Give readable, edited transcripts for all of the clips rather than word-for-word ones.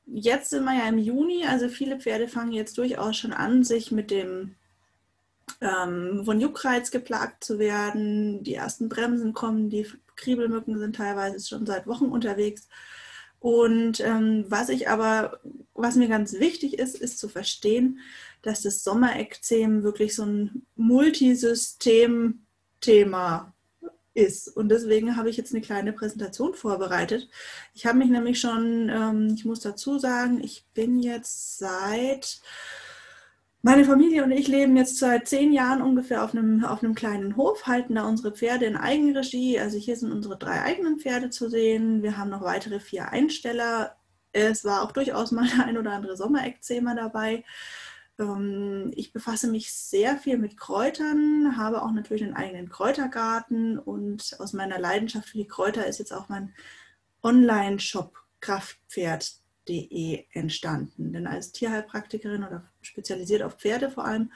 jetzt sind wir ja im Juni, also viele Pferde fangen jetzt durchaus schon an, sich mit dem von Juckreiz geplagt zu werden. Die ersten Bremsen kommen, die Kriebelmücken sind teilweise schon seit Wochen unterwegs. Und was mir ganz wichtig ist, ist zu verstehen, dass das Sommerekzem wirklich so ein Multisystem-Thema ist. Und deswegen habe ich jetzt eine kleine Präsentation vorbereitet. Ich habe mich nämlich schon, ich muss dazu sagen, ich bin jetzt meine Familie und ich leben jetzt seit 10 Jahren ungefähr auf einem kleinen Hof, halten da unsere Pferde in Eigenregie. Also hier sind unsere 3 eigenen Pferde zu sehen. Wir haben noch weitere 4 Einsteller. Es war auch durchaus mal ein oder andere Sommerekzema dabei. Ich befasse mich sehr viel mit Kräutern, habe auch natürlich einen eigenen Kräutergarten und aus meiner Leidenschaft für die Kräuter ist jetzt auch mein Online-Shop Kraftpferd.de entstanden. Denn als Tierheilpraktikerin oder spezialisiert auf Pferde vor allem,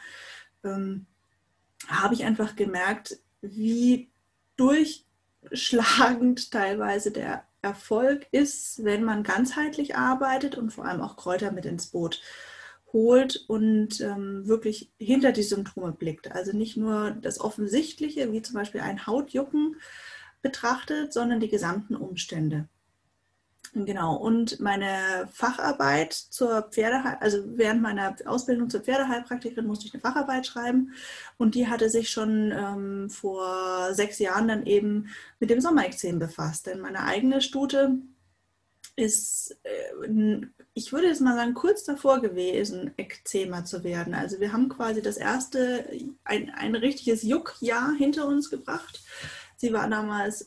habe ich einfach gemerkt, wie durchschlagend teilweise der Erfolg ist, wenn man ganzheitlich arbeitet und vor allem auch Kräuter mit ins Boot holt und wirklich hinter die Symptome blickt. Also nicht nur das Offensichtliche, wie zum Beispiel ein Hautjucken betrachtet, sondern die gesamten Umstände. Genau, und meine Facharbeit also während meiner Ausbildung zur Pferdeheilpraktikerin musste ich eine Facharbeit schreiben und die hatte sich schon vor 6 Jahren dann eben mit dem Sommerekzem befasst. Denn meine eigene Stute ist, ich würde jetzt mal sagen, kurz davor gewesen, Ekzema zu werden. Also wir haben quasi das erste, ein richtiges Juckjahr hinter uns gebracht. Sie war damals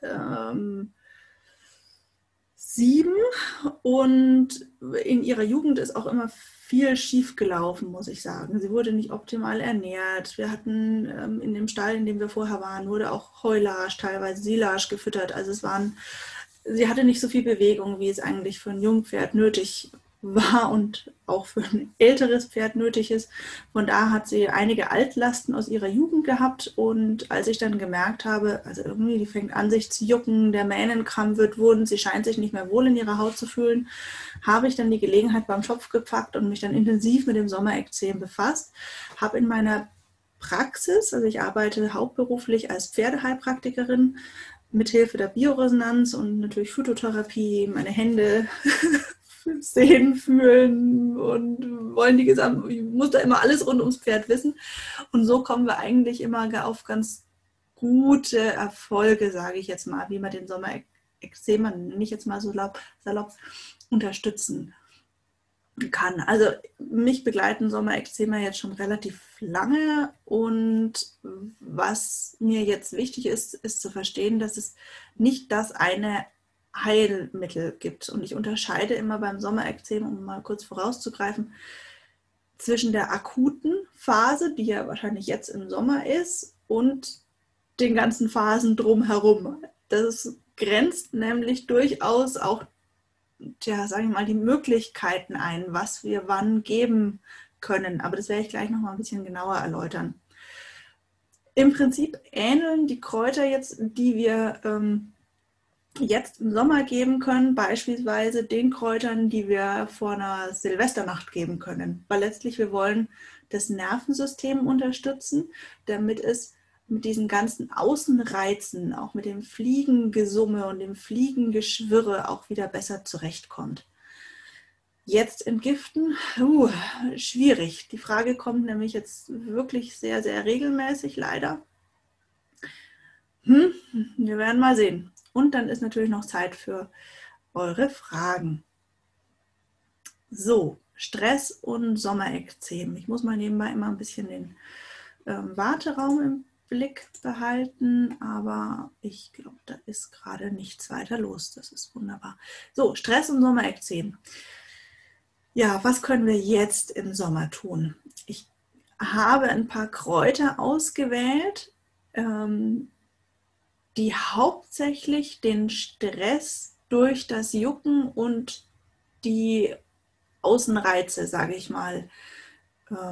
7 und in ihrer Jugend ist auch immer viel schief gelaufen, muss ich sagen. Sie wurde nicht optimal ernährt. Wir hatten in dem Stall, in dem wir vorher waren, wurde auch Heulage, teilweise Silage gefüttert. Also sie hatte nicht so viel Bewegung, wie es eigentlich für ein Jungpferd nötig war und auch für ein älteres Pferd nötig ist. Von da hat sie einige Altlasten aus ihrer Jugend gehabt und als ich dann gemerkt habe, also irgendwie die fängt an sich zu jucken, der Mähnenkamm wird wund, sie scheint sich nicht mehr wohl in ihrer Haut zu fühlen, habe ich dann die Gelegenheit beim Schopf gepackt und mich dann intensiv mit dem Sommerekzem befasst, habe in meiner Praxis, also ich arbeite hauptberuflich als Pferdeheilpraktikerin, mithilfe der Bioresonanz und natürlich Phytotherapie, meine Hände sehen, fühlen und wollen ich muss da immer alles rund ums Pferd wissen. Und so kommen wir eigentlich immer auf ganz gute Erfolge, sage ich jetzt mal, wie man den Sommerexema, nicht jetzt mal so salopp, unterstützen kann. Also mich begleiten Sommerexema jetzt schon relativ lange und was mir jetzt wichtig ist, ist zu verstehen, dass es nicht das eine Heilmittel gibt. Und ich unterscheide immer beim Sommerekzem, um mal kurz vorauszugreifen, zwischen der akuten Phase, die ja wahrscheinlich jetzt im Sommer ist, und den ganzen Phasen drumherum. Das grenzt nämlich durchaus auch, sage ich mal, die Möglichkeiten ein, was wir wann geben können. Aber das werde ich gleich noch mal ein bisschen genauer erläutern. Im Prinzip ähneln die Kräuter jetzt, die wir jetzt im Sommer geben können, beispielsweise den Kräutern, die wir vor einer Silvesternacht geben können. Weil letztlich wir wollen das Nervensystem unterstützen, damit es mit diesen ganzen Außenreizen, auch mit dem Fliegengesumme und dem Fliegengeschwirre auch wieder besser zurechtkommt. Jetzt entgiften, schwierig. Die Frage kommt nämlich jetzt wirklich sehr, sehr regelmäßig, leider. Wir werden mal sehen. Und dann ist natürlich noch Zeit für eure Fragen. So, Stress und Sommerekzem. Ich muss mal nebenbei immer ein bisschen den Warteraum im Blick behalten, aber ich glaube, da ist gerade nichts weiter los. Das ist wunderbar. So, Stress und Sommerekzem. Ja, was können wir jetzt im Sommer tun? Ich habe ein paar Kräuter ausgewählt, die hauptsächlich den Stress durch das Jucken und die Außenreize, sage ich mal,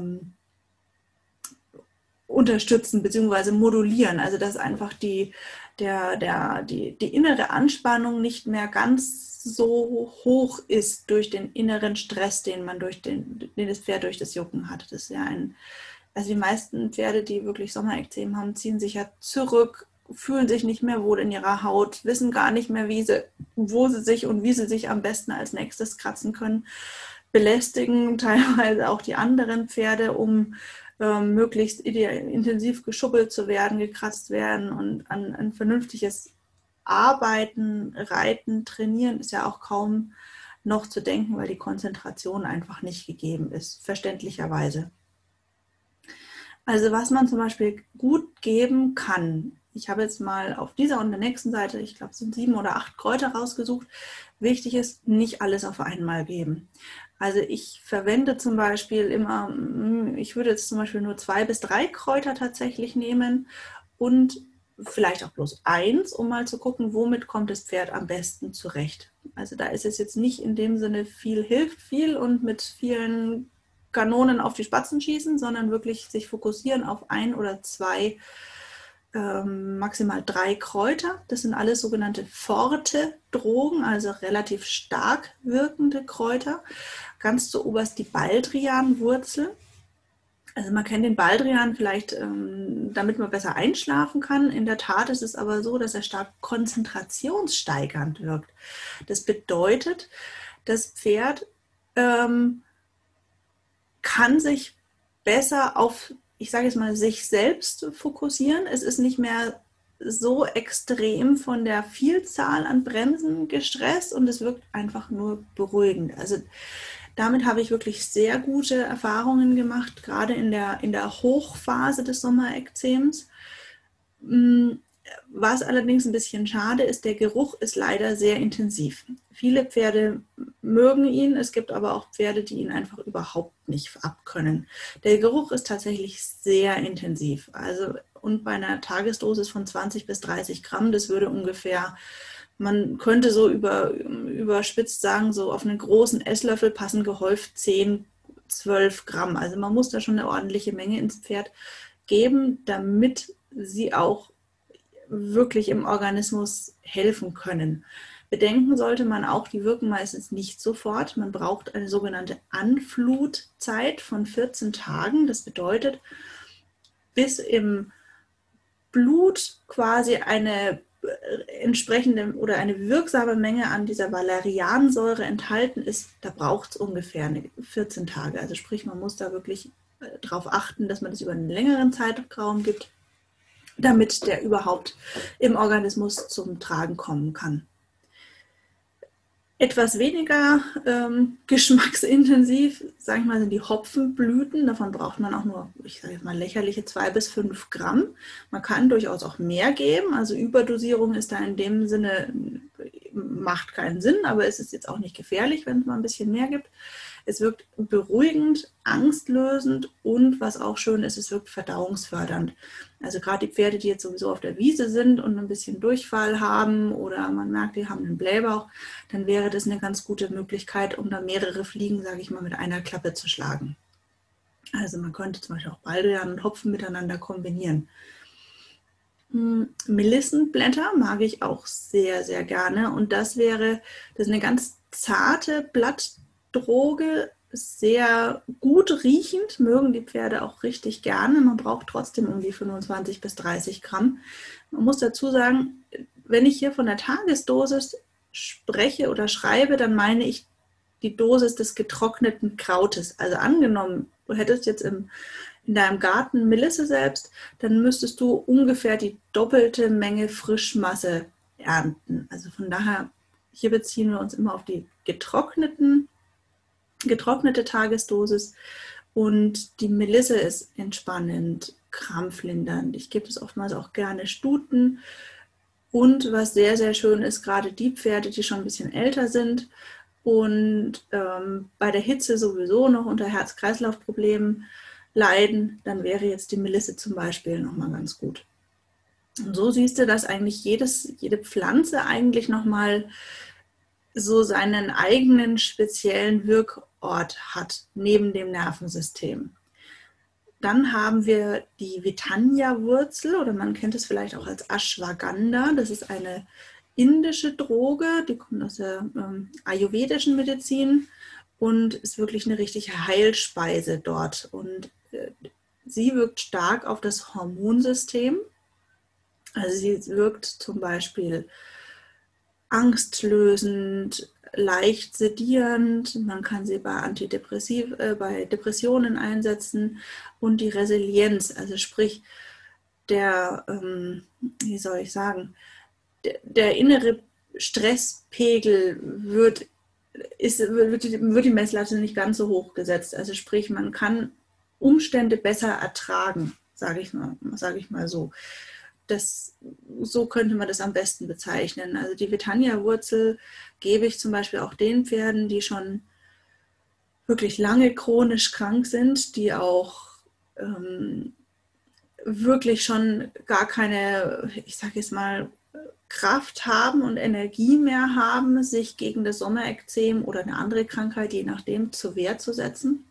unterstützen bzw. modulieren. Also dass einfach die innere Anspannung nicht mehr ganz so hoch ist durch den inneren Stress, den das Pferd durch das Jucken hat. Das ist ja also die meisten Pferde, die wirklich Sommerekzem haben, ziehen sich ja zurück, fühlen sich nicht mehr wohl in ihrer Haut, wissen gar nicht mehr, wo sie sich und wie sie sich am besten als nächstes kratzen können, belästigen teilweise auch die anderen Pferde, um möglichst intensiv geschubbelt zu werden, gekratzt werden, und an ein vernünftiges Arbeiten, Reiten, Trainieren ist ja auch kaum noch zu denken, weil die Konzentration einfach nicht gegeben ist, verständlicherweise. Also was man zum Beispiel gut geben kann, ich habe jetzt mal auf dieser und der nächsten Seite, ich glaube es sind 7 oder 8 Kräuter rausgesucht. Wichtig ist, nicht alles auf einmal geben. Also ich verwende zum Beispiel immer, ich würde jetzt zum Beispiel nur 2 bis 3 Kräuter tatsächlich nehmen und vielleicht auch bloß 1, um mal zu gucken, womit kommt das Pferd am besten zurecht. Also da ist es jetzt nicht in dem Sinne viel hilft viel und mit vielen Kanonen auf die Spatzen schießen, sondern wirklich sich fokussieren auf 1 oder 2, maximal 3 Kräuter. Das sind alles sogenannte forte Drogen, also relativ stark wirkende Kräuter. Ganz zuoberst die Baldrianwurzel. Also man kennt den Baldrian vielleicht, damit man besser einschlafen kann. In der Tat ist es aber so, dass er stark konzentrationssteigernd wirkt. Das bedeutet, das Pferd kann sich besser auf, ich sage jetzt mal, sich selbst fokussieren. Es ist nicht mehr so extrem von der Vielzahl an Bremsen gestresst und es wirkt einfach nur beruhigend. Also damit habe ich wirklich sehr gute Erfahrungen gemacht, gerade in der Hochphase des Sommerekzems. Was allerdings ein bisschen schade ist, der Geruch ist leider sehr intensiv. Viele Pferde mögen ihn, es gibt aber auch Pferde, die ihn einfach überhaupt nicht abkönnen. Der Geruch ist tatsächlich sehr intensiv. Also, und bei einer Tagesdosis von 20 bis 30 Gramm, das würde ungefähr, man könnte so überspitzt sagen, so auf einen großen Esslöffel passen gehäuft 10, 12 Gramm. Also man muss da schon eine ordentliche Menge ins Pferd geben, damit sie auch wirklich im Organismus helfen können. Bedenken sollte man auch, die wirken meistens nicht sofort. Man braucht eine sogenannte Anflutzeit von 14 Tagen. Das bedeutet, bis im Blut quasi eine entsprechende oder eine wirksame Menge an dieser Valeriansäure enthalten ist, da braucht es ungefähr 14 Tage. Also sprich, man muss da wirklich darauf achten, dass man das über einen längeren Zeitraum gibt, damit der überhaupt im Organismus zum Tragen kommen kann. Etwas weniger geschmacksintensiv, sage ich mal, sind die Hopfenblüten. Davon braucht man auch nur, ich sage mal, lächerliche 2 bis 5 Gramm. Man kann durchaus auch mehr geben. Also Überdosierung ist da in dem Sinne, macht keinen Sinn, aber es ist jetzt auch nicht gefährlich, wenn es mal ein bisschen mehr gibt. Es wirkt beruhigend, angstlösend und was auch schön ist, es wirkt verdauungsfördernd. Also gerade die Pferde, die jetzt sowieso auf der Wiese sind und ein bisschen Durchfall haben oder man merkt, die haben einen Blähbauch, dann wäre das eine ganz gute Möglichkeit, um da mehrere Fliegen, sage ich mal, mit einer Klappe zu schlagen. Also man könnte zum Beispiel auch Baldrian und Hopfen miteinander kombinieren. Melissenblätter mag ich auch sehr, sehr gerne und das ist eine ganz zarte Blattdroge, sehr gut riechend, mögen die Pferde auch richtig gerne. Man braucht trotzdem um die 25 bis 30 Gramm. Man muss dazu sagen, wenn ich hier von der Tagesdosis spreche oder schreibe, dann meine ich die Dosis des getrockneten Krautes. Also angenommen, du hättest jetzt in deinem Garten Melisse selbst, dann müsstest du ungefähr die doppelte Menge Frischmasse ernten. Also von daher, hier beziehen wir uns immer auf die getrocknete Tagesdosis und die Melisse ist entspannend, krampflindernd. Ich gebe es oftmals auch gerne Stuten und was sehr, sehr schön ist, gerade die Pferde, die schon ein bisschen älter sind und bei der Hitze sowieso noch unter Herz-Kreislauf-Problemen leiden, dann wäre jetzt die Melisse zum Beispiel nochmal ganz gut. Und so siehst du, dass eigentlich jede Pflanze eigentlich nochmal so seinen eigenen speziellen Wirkort hat, neben dem Nervensystem. Dann haben wir die Vitanja-Wurzel oder man kennt es vielleicht auch als Ashwagandha. Das ist eine indische Droge, die kommt aus der ayurvedischen Medizin und ist wirklich eine richtige Heilspeise dort. Und sie wirkt stark auf das Hormonsystem. Also sie wirkt zum Beispiel angstlösend, leicht sedierend. Man kann sie bei Depressionen einsetzen und die Resilienz, also sprich der, wie soll ich sagen, der innere Stresspegel wird die Messlatte nicht ganz so hoch gesetzt. Also sprich, man kann Umstände besser ertragen, sage ich mal so. So könnte man das am besten bezeichnen. Also die Vitanja-Wurzel gebe ich zum Beispiel auch den Pferden, die schon wirklich lange chronisch krank sind, die auch wirklich schon gar keine, ich sage jetzt mal, Kraft haben und Energie mehr haben, sich gegen das Sommerekzem oder eine andere Krankheit, je nachdem, zur Wehr zu setzen.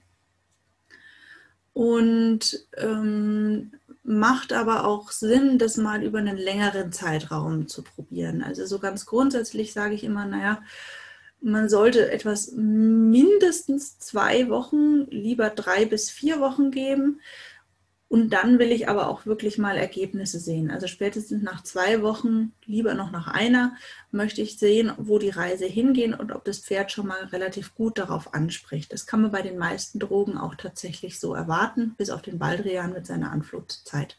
Und macht aber auch Sinn, das mal über einen längeren Zeitraum zu probieren. Also so ganz grundsätzlich sage ich immer, naja, man sollte etwas mindestens 2 Wochen, lieber 3 bis 4 Wochen geben. Und dann will ich aber auch wirklich mal Ergebnisse sehen. Also spätestens nach 2 Wochen, lieber noch nach einer, möchte ich sehen, wo die Reise hingeht und ob das Pferd schon mal relativ gut darauf anspricht. Das kann man bei den meisten Drogen auch tatsächlich so erwarten, bis auf den Baldrian mit seiner Anflutzeit.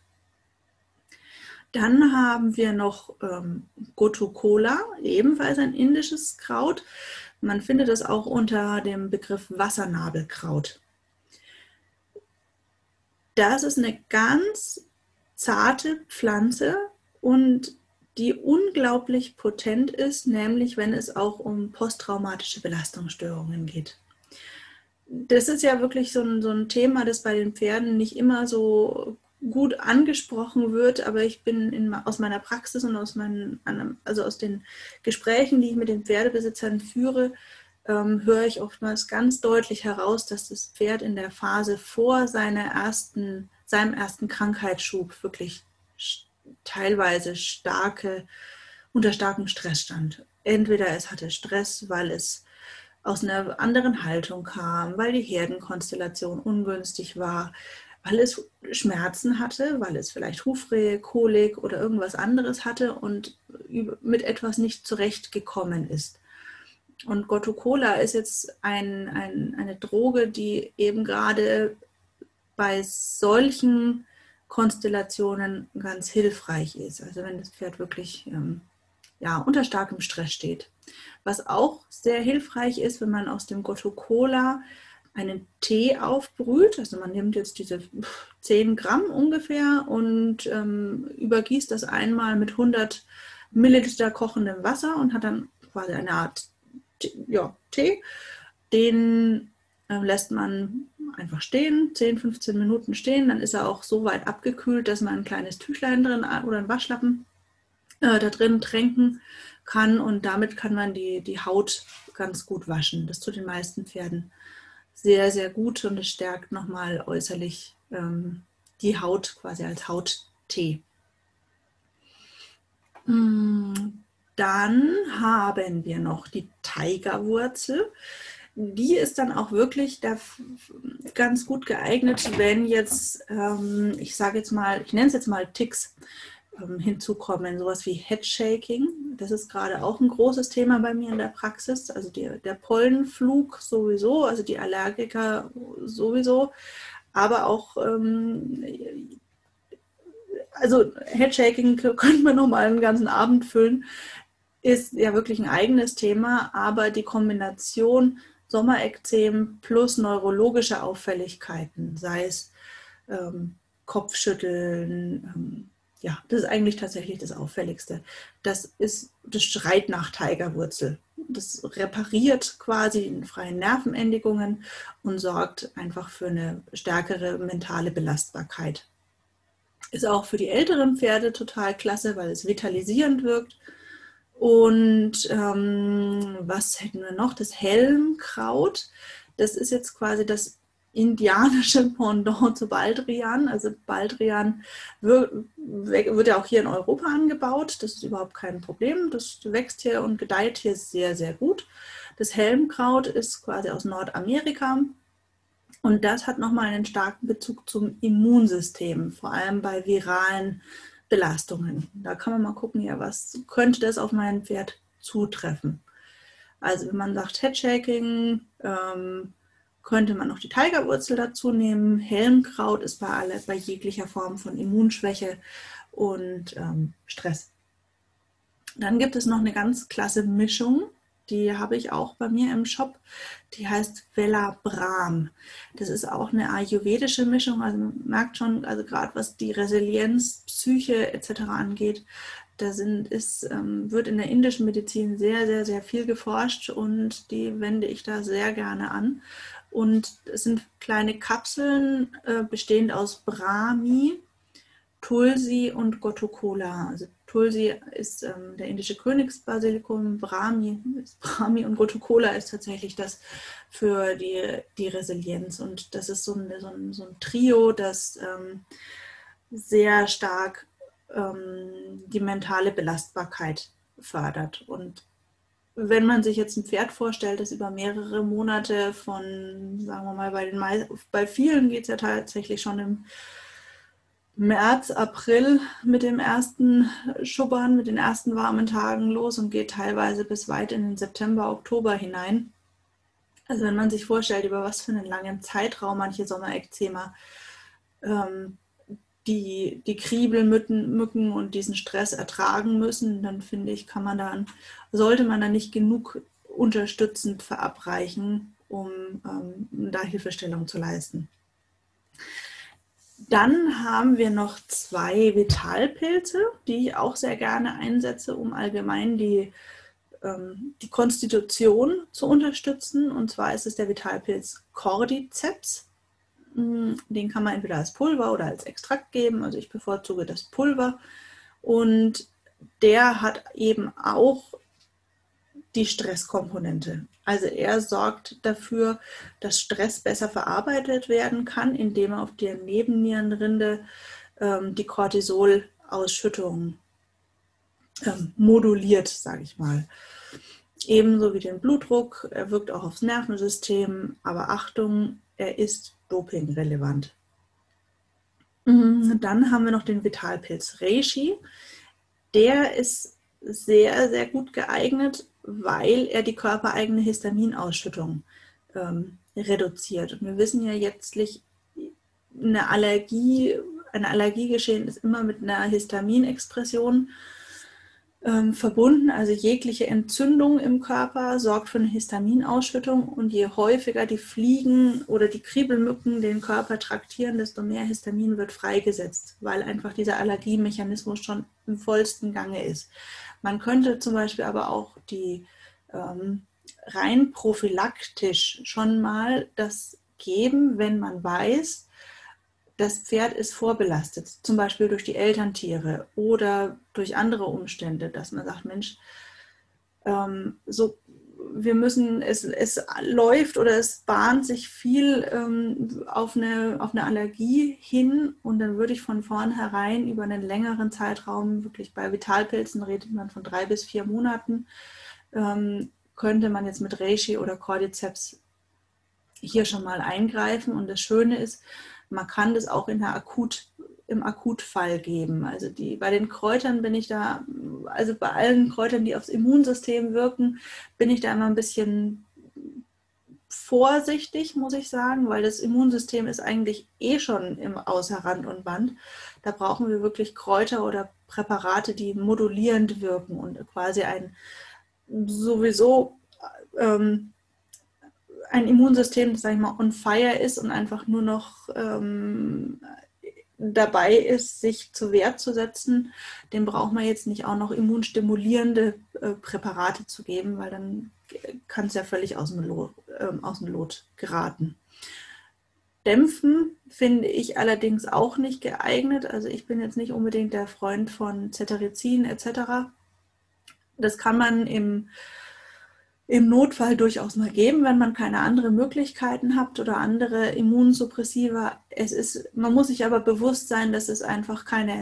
Dann haben wir noch Gotu-Kola, ebenfalls ein indisches Kraut. Man findet das auch unter dem Begriff Wassernabelkraut. Das ist eine ganz zarte Pflanze und die unglaublich potent ist, nämlich wenn es auch um posttraumatische Belastungsstörungen geht. Das ist ja wirklich so ein Thema, das bei den Pferden nicht immer so gut angesprochen wird, aber ich bin aus meiner Praxis und aus den Gesprächen, die ich mit den Pferdebesitzern führe, höre ich oftmals ganz deutlich heraus, dass das Pferd in der Phase vor seinem ersten Krankheitsschub wirklich teilweise unter starkem Stress stand. Entweder es hatte Stress, weil es aus einer anderen Haltung kam, weil die Herdenkonstellation ungünstig war, weil es Schmerzen hatte, weil es vielleicht Hufrehe, Kolik oder irgendwas anderes hatte und mit etwas nicht zurechtgekommen ist. Und Gotu-Kola ist jetzt eine Droge, die eben gerade bei solchen Konstellationen ganz hilfreich ist. Also wenn das Pferd wirklich unter starkem Stress steht. Was auch sehr hilfreich ist, wenn man aus dem Gotu-Kola einen Tee aufbrüht. Also man nimmt jetzt diese 10 Gramm ungefähr und übergießt das einmal mit 100 Milliliter kochendem Wasser und hat dann quasi eine Art Tee. Den lässt man einfach stehen, 10, 15 Minuten stehen. Dann ist er auch so weit abgekühlt, dass man ein kleines Tüchlein drin oder einen Waschlappen da drin tränken kann. Und damit kann man die Haut ganz gut waschen. Das tut den meisten Pferden sehr, sehr gut und es stärkt nochmal äußerlich die Haut quasi als Hauttee. Dann haben wir noch die Tigerwurzel. Die ist dann auch wirklich ganz gut geeignet, wenn jetzt, ich nenne es jetzt mal Ticks hinzukommen, sowas wie Headshaking. Das ist gerade auch ein großes Thema bei mir in der Praxis. Also der Pollenflug sowieso, also die Allergiker sowieso, aber auch also Headshaking könnte man nochmal einen ganzen Abend füllen, ist ja wirklich ein eigenes Thema, aber die Kombination Sommerekzem plus neurologische Auffälligkeiten, sei es Kopfschütteln, das ist eigentlich tatsächlich das Auffälligste. Das schreit nach Tigerwurzel. Das repariert quasi die freien Nervenendigungen und sorgt einfach für eine stärkere mentale Belastbarkeit. Ist auch für die älteren Pferde total klasse, weil es vitalisierend wirkt. Und was hätten wir noch? Das Helmkraut. Das ist jetzt quasi das indianische Pendant zu Baldrian. Also Baldrian wird ja auch hier in Europa angebaut. Das ist überhaupt kein Problem. Das wächst hier und gedeiht hier sehr, sehr gut. Das Helmkraut ist quasi aus Nordamerika. Und das hat nochmal einen starken Bezug zum Immunsystem, vor allem bei viralen Belastungen. Da kann man mal gucken, ja, was könnte das auf mein Pferd zutreffen. Also wenn man sagt Headshaking, könnte man noch die Tigerwurzel dazu nehmen. Helmkraut ist bei jeglicher Form von Immunschwäche und Stress. Dann gibt es noch eine ganz klasse Mischung, die habe ich auch bei mir im Shop, die heißt Velabram. Das ist auch eine ayurvedische Mischung, also man merkt schon, also gerade was die Resilienz, Psyche etc. angeht, da wird in der indischen Medizin sehr, sehr, sehr viel geforscht und die wende ich da sehr gerne an. Und es sind kleine Kapseln, bestehend aus Brahmi, Tulsi und Gotokola. Also Tulsi ist der indische Königsbasilikum, Brahmi ist Brahmi und Gotokola ist tatsächlich das für die Resilienz. Und das ist so ein Trio, das sehr stark die mentale Belastbarkeit fördert. Und wenn man sich jetzt ein Pferd vorstellt, das über mehrere Monate von, sagen wir mal, bei vielen geht es ja tatsächlich schon im März, April mit dem ersten Schubbern, mit den ersten warmen Tagen los und geht teilweise bis weit in den September, Oktober hinein. Also wenn man sich vorstellt, über was für einen langen Zeitraum manche Sommerekzema die Kriebelmücken und diesen Stress ertragen müssen, dann finde ich, sollte man da nicht genug unterstützend verabreichen, um da Hilfestellung zu leisten. Dann haben wir noch 2 Vitalpilze, die ich auch sehr gerne einsetze, um allgemein die Konstitution zu unterstützen. Und zwar ist es der Vitalpilz Cordyceps. Den kann man entweder als Pulver oder als Extrakt geben. Also ich bevorzuge das Pulver. Und der hat eben auch die Stresskomponente. Also er sorgt dafür, dass Stress besser verarbeitet werden kann, indem er auf der Nebennierenrinde die Cortisolausschüttung moduliert, sage ich mal. Ebenso wie den Blutdruck, er wirkt auch aufs Nervensystem, aber Achtung, er ist dopingrelevant. Dann haben wir noch den Vitalpilz Reishi. Der ist sehr, sehr gut geeignet, weil er die körpereigene Histaminausschüttung reduziert. Und wir wissen ja letztlich, ein Allergiegeschehen ist immer mit einer Histaminexpression verbunden. Also jegliche Entzündung im Körper sorgt für eine Histaminausschüttung und je häufiger die Fliegen oder die Kriebelmücken den Körper traktieren, desto mehr Histamin wird freigesetzt, weil einfach dieser Allergiemechanismus schon im vollsten Gange ist. Man könnte zum Beispiel aber auch die rein prophylaktisch schon mal das geben, wenn man weiß, das Pferd ist vorbelastet, zum Beispiel durch die Elterntiere oder durch andere Umstände, dass man sagt, Mensch, es läuft oder es bahnt sich viel auf eine Allergie hin und dann würde ich von vornherein über einen längeren Zeitraum, wirklich bei Vitalpilzen redet man von 3 bis 4 Monaten, könnte man jetzt mit Reishi oder Cordyceps hier schon mal eingreifen. Und das Schöne ist, man kann das auch im Akutfall geben. Also bei den Kräutern also bei allen Kräutern, die aufs Immunsystem wirken, bin ich da immer ein bisschen vorsichtig, muss ich sagen, weil das Immunsystem ist eigentlich schon außer Rand und Band. Da brauchen wir wirklich Kräuter oder Präparate, die modulierend wirken und quasi sowieso ein Immunsystem, das, sag ich mal, on fire ist und einfach nur noch dabei ist, sich zur Wehr zu setzen, dem braucht man jetzt nicht auch noch immunstimulierende Präparate zu geben, weil dann kann es ja völlig aus dem Lot geraten. Dämpfen finde ich allerdings auch nicht geeignet. Also ich bin jetzt nicht unbedingt der Freund von Cetirizin etc. Das kann man im Notfall durchaus mal geben, wenn man keine anderen Möglichkeiten hat oder andere Immunsuppressiva. Man muss sich aber bewusst sein, dass es einfach keine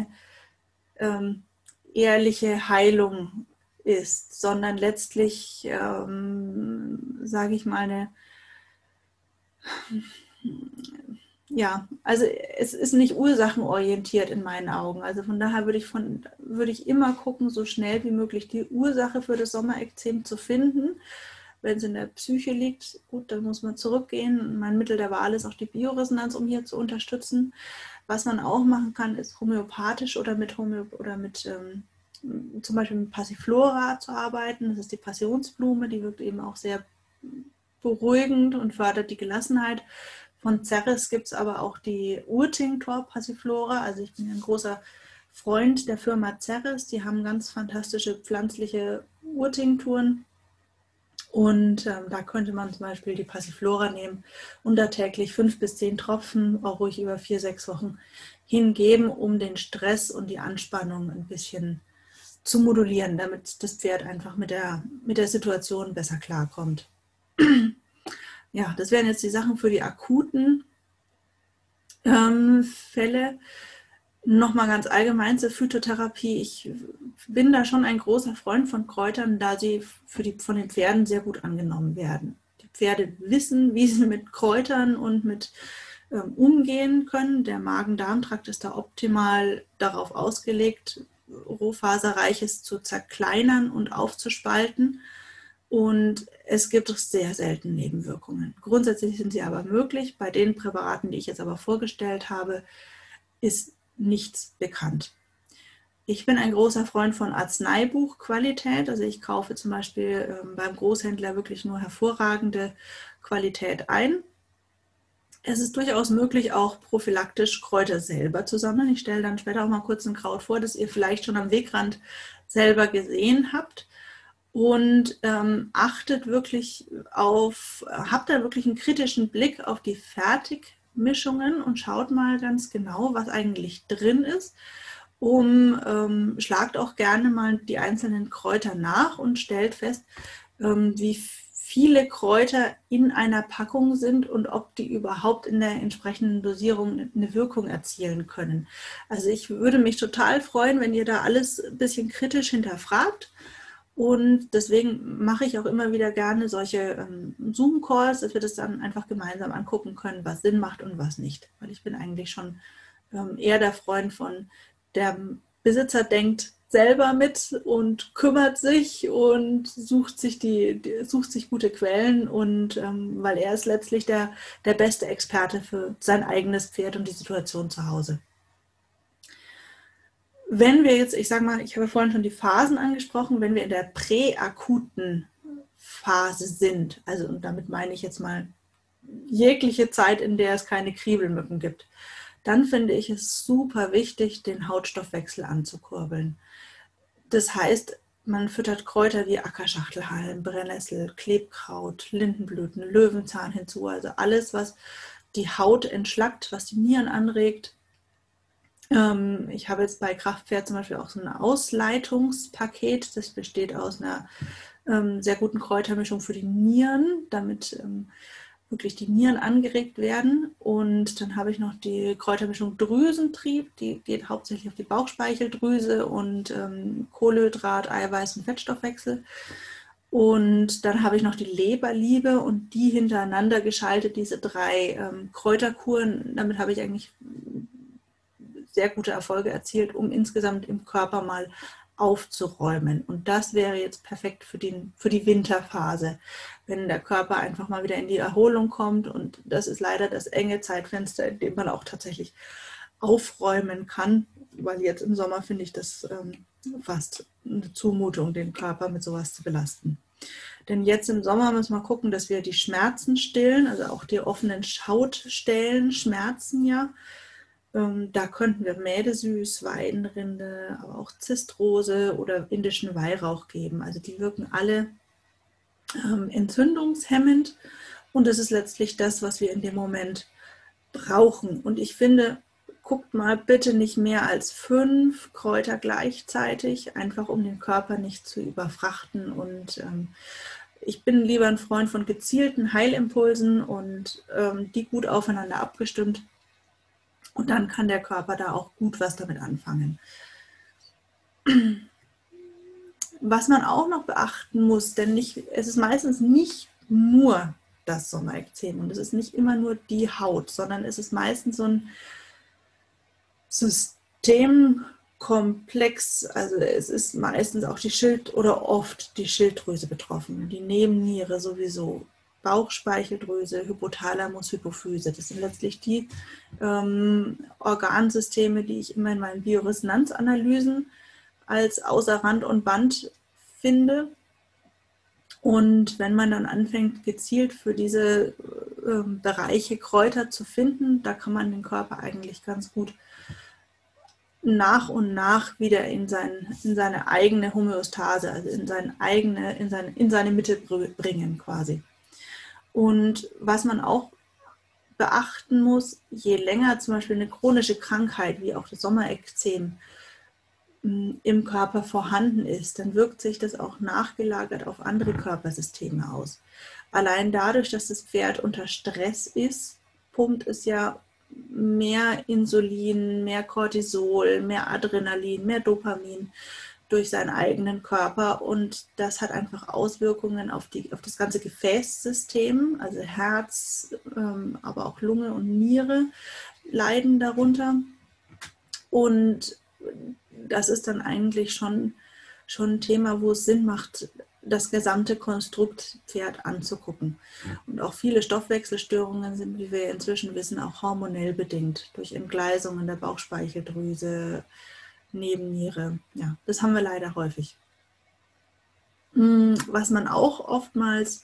ehrliche Heilung ist, sondern letztlich, sage ich mal, also es ist nicht ursachenorientiert in meinen Augen. Also von daher würde ich immer gucken, so schnell wie möglich die Ursache für das Sommerekzem zu finden. Wenn es in der Psyche liegt, gut, dann muss man zurückgehen. Mein Mittel der Wahl ist auch die Bioresonanz, um hier zu unterstützen. Was man auch machen kann, ist homöopathisch oder mit zum Beispiel mit Passiflora zu arbeiten. Das ist die Passionsblume, die wirkt eben auch sehr beruhigend und fördert die Gelassenheit. Von Ceres gibt es aber auch die Urtinktur Passiflora. Also ich bin ein großer Freund der Firma Ceres. Die haben ganz fantastische pflanzliche Urtinkturen. Und da könnte man zum Beispiel die Passiflora nehmen und da täglich 5 bis 10 Tropfen, auch ruhig über 4-6 Wochen hingeben, um den Stress und die Anspannung ein bisschen zu modulieren, damit das Pferd einfach mit der Situation besser klarkommt. Ja, das wären jetzt die Sachen für die akuten Fälle. Nochmal ganz allgemein zur Phytotherapie. Ich bin da schon ein großer Freund von Kräutern, da sie von den Pferden sehr gut angenommen werden. Die Pferde wissen, wie sie mit Kräutern und mit umgehen können. Der Magen-Darm-Trakt ist da optimal darauf ausgelegt, Rohfaserreiches zu zerkleinern und aufzuspalten. Und es gibt sehr selten Nebenwirkungen. Grundsätzlich sind sie aber möglich. Bei den Präparaten, die ich jetzt aber vorgestellt habe, ist nichts bekannt. Ich bin ein großer Freund von Arzneibuchqualität. Also ich kaufe zum Beispiel beim Großhändler wirklich nur hervorragende Qualität ein. Es ist durchaus möglich, auch prophylaktisch Kräuter selber zu sammeln. Ich stelle dann später auch mal kurz ein Kraut vor, das ihr vielleicht schon am Wegrand selber gesehen habt. Und habt da wirklich einen kritischen Blick auf die Fertigmischungen und schaut mal ganz genau, was eigentlich drin ist. Schlagt auch gerne mal die einzelnen Kräuter nach und stellt fest, wie viele Kräuter in einer Packung sind und ob die überhaupt in der entsprechenden Dosierung eine Wirkung erzielen können. Also ich würde mich total freuen, wenn ihr da alles ein bisschen kritisch hinterfragt. Und deswegen mache ich auch immer wieder gerne solche Zoom-Calls, dass wir das dann einfach gemeinsam angucken können, was Sinn macht und was nicht. Weil ich bin eigentlich schon eher der Freund von, der Besitzer denkt selber mit und kümmert sich und sucht sich gute Quellen und weil er ist letztlich der beste Experte für sein eigenes Pferd und die Situation zu Hause. Wenn wir jetzt, ich sage mal, ich habe vorhin schon die Phasen angesprochen, wenn wir in der präakuten Phase sind, also und damit meine ich jetzt mal jegliche Zeit, in der es keine Kriebelmücken gibt, dann finde ich es super wichtig, den Hautstoffwechsel anzukurbeln. Das heißt, man füttert Kräuter wie Ackerschachtelhalm, Brennnessel, Klebkraut, Lindenblüten, Löwenzahn hinzu, also alles, was die Haut entschlackt, was die Nieren anregt. Ich habe jetzt bei Kraftpferd zum Beispiel auch so ein Ausleitungspaket, das besteht aus einer sehr guten Kräutermischung für die Nieren, damit wirklich die Nieren angeregt werden. Und dann habe ich noch die Kräutermischung Drüsentrieb, die geht hauptsächlich auf die Bauchspeicheldrüse und Kohlenhydrat, Eiweiß und Fettstoffwechsel. Und dann habe ich noch die Leberliebe und die hintereinander geschaltet, diese 3 Kräuterkuren. Damit habe ich eigentlich sehr gute Erfolge erzielt, um insgesamt im Körper mal aufzuräumen. Und das wäre jetzt perfekt für die Winterphase, wenn der Körper einfach mal wieder in die Erholung kommt. Und das ist leider das enge Zeitfenster, in dem man auch tatsächlich aufräumen kann, weil jetzt im Sommer finde ich das fast eine Zumutung, den Körper mit sowas zu belasten. Denn jetzt im Sommer müssen wir gucken, dass wir die Schmerzen stillen, also auch die offenen Hautstellen schmerzen ja. Da könnten wir Mädesüß, Weidenrinde, aber auch Zistrose oder indischen Weihrauch geben. Also die wirken alle entzündungshemmend und das ist letztlich das, was wir in dem Moment brauchen. Und ich finde, guckt mal bitte nicht mehr als 5 Kräuter gleichzeitig, einfach um den Körper nicht zu überfrachten. Und ich bin lieber ein Freund von gezielten Heilimpulsen und die gut aufeinander abgestimmt. Und dann kann der Körper da auch gut was damit anfangen. Was man auch noch beachten muss, denn es ist meistens nicht nur das Sommerekzem und es ist nicht immer nur die Haut, sondern es ist meistens so ein Systemkomplex, also es ist meistens auch oft die Schilddrüse betroffen, die Nebenniere sowieso, Bauchspeicheldrüse, Hypothalamus, Hypophyse. Das sind letztlich die Organsysteme, die ich immer in meinen Bioresonanzanalysen als außer Rand und Band finde. Und wenn man dann anfängt, gezielt für diese Bereiche Kräuter zu finden, da kann man den Körper eigentlich ganz gut nach und nach wieder in seine eigene Homöostase, also in seine Mitte bringen quasi. Und was man auch beachten muss, je länger zum Beispiel eine chronische Krankheit wie auch das Sommerekzem im Körper vorhanden ist, dann wirkt sich das auch nachgelagert auf andere Körpersysteme aus. Allein dadurch, dass das Pferd unter Stress ist, pumpt es ja mehr Insulin, mehr Cortisol, mehr Adrenalin, mehr Dopamin durch seinen eigenen Körper und das hat einfach Auswirkungen auf das ganze Gefäßsystem, also Herz, aber auch Lunge und Niere leiden darunter und das ist dann eigentlich schon ein Thema, wo es Sinn macht, das gesamte Konstrukt Pferd anzugucken. Und auch viele Stoffwechselstörungen sind, wie wir inzwischen wissen, auch hormonell bedingt, durch Entgleisungen der Bauchspeicheldrüse, Nebenniere. Ja, das haben wir leider häufig. Was man auch oftmals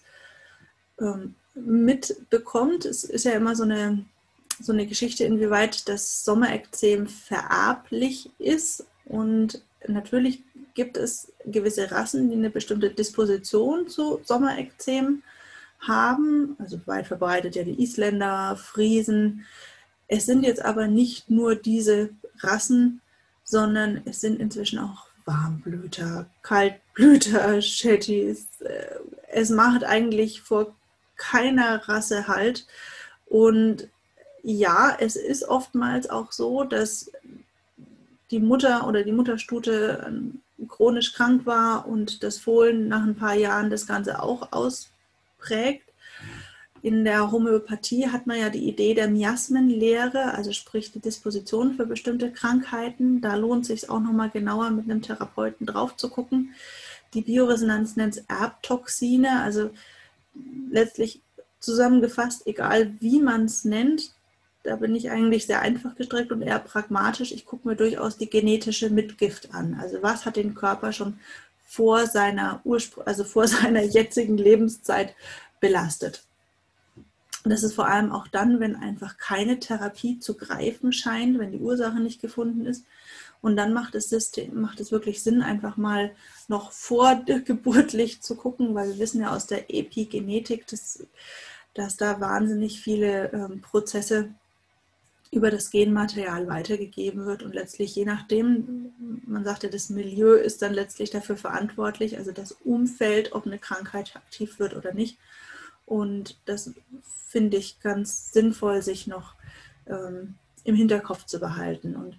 mitbekommt, es ist ja immer so eine Geschichte, inwieweit das Sommerekzem vererblich ist. Und natürlich gibt es gewisse Rassen, die eine bestimmte Disposition zu Sommerekzem haben. Also weit verbreitet ja die Isländer, Friesen. Es sind jetzt aber nicht nur diese Rassen, sondern es sind inzwischen auch Warmblüter, Kaltblüter, Shetties. Es macht eigentlich vor keiner Rasse Halt. Und ja, es ist oftmals auch so, dass die Mutter oder die Mutterstute chronisch krank war und das Fohlen nach ein paar Jahren das Ganze auch ausprägt. In der Homöopathie hat man ja die Idee der Miasmenlehre, also sprich die Disposition für bestimmte Krankheiten. Da lohnt es sich auch nochmal genauer mit einem Therapeuten drauf zu gucken. Die Bioresonanz nennt es Erbtoxine, also letztlich zusammengefasst, egal wie man es nennt, da bin ich eigentlich sehr einfach gestrickt und eher pragmatisch. Ich gucke mir durchaus die genetische Mitgift an. Also was hat den Körper schon vor seiner jetzigen Lebenszeit belastet. Und das ist vor allem auch dann, wenn einfach keine Therapie zu greifen scheint, wenn die Ursache nicht gefunden ist. Und dann macht es wirklich Sinn, einfach mal noch vorgeburtlich zu gucken, weil wir wissen ja aus der Epigenetik, dass da wahnsinnig viele Prozesse über das Genmaterial weitergegeben wird und letztlich je nachdem, man sagt ja, das Milieu ist dann letztlich dafür verantwortlich, also das Umfeld, ob eine Krankheit aktiv wird oder nicht. Und das finde ich ganz sinnvoll, sich noch im Hinterkopf zu behalten. Und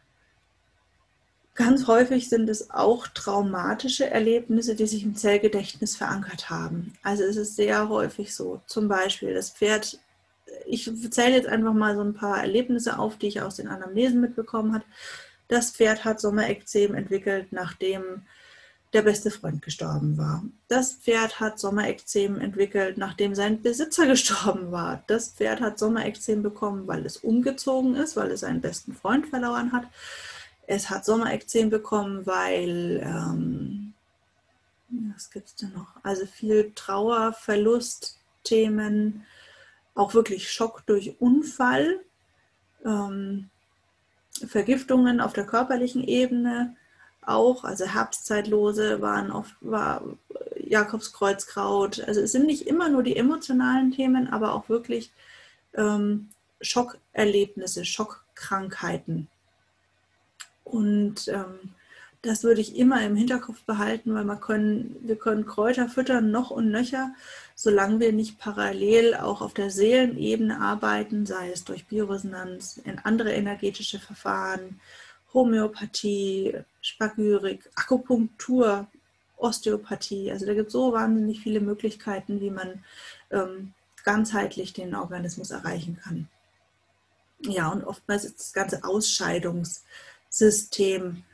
ganz häufig sind es auch traumatische Erlebnisse, die sich im Zellgedächtnis verankert haben. Also es ist sehr häufig so, zum Beispiel das Pferd, ich zähle jetzt einfach mal so ein paar Erlebnisse auf, die ich aus den Anamnesen mitbekommen habe. Das Pferd hat Sommerekzem entwickelt, nachdem der beste Freund gestorben war. Das Pferd hat Sommerekzem entwickelt, nachdem sein Besitzer gestorben war. Das Pferd hat Sommerekzem bekommen, weil es umgezogen ist, weil es seinen besten Freund verloren hat. Es hat Sommerekzem bekommen, weil, was gibt es denn noch? Also viel Trauer, Verlust, Themen, auch wirklich Schock durch Unfall, Vergiftungen auf der körperlichen Ebene auch, also Herbstzeitlose war Jakobskreuzkraut. Also es sind nicht immer nur die emotionalen Themen, aber auch wirklich Schockerlebnisse, Schockkrankheiten. Und Das würde ich immer im Hinterkopf behalten, weil wir können Kräuter füttern, noch und nöcher, solange wir nicht parallel auch auf der Seelenebene arbeiten, sei es durch Bioresonanz, in andere energetische Verfahren, Homöopathie, Spagyrik, Akupunktur, Osteopathie. Also da gibt es so wahnsinnig viele Möglichkeiten, wie man ganzheitlich den Organismus erreichen kann. Ja, und oftmals ist das ganze Ausscheidungssystem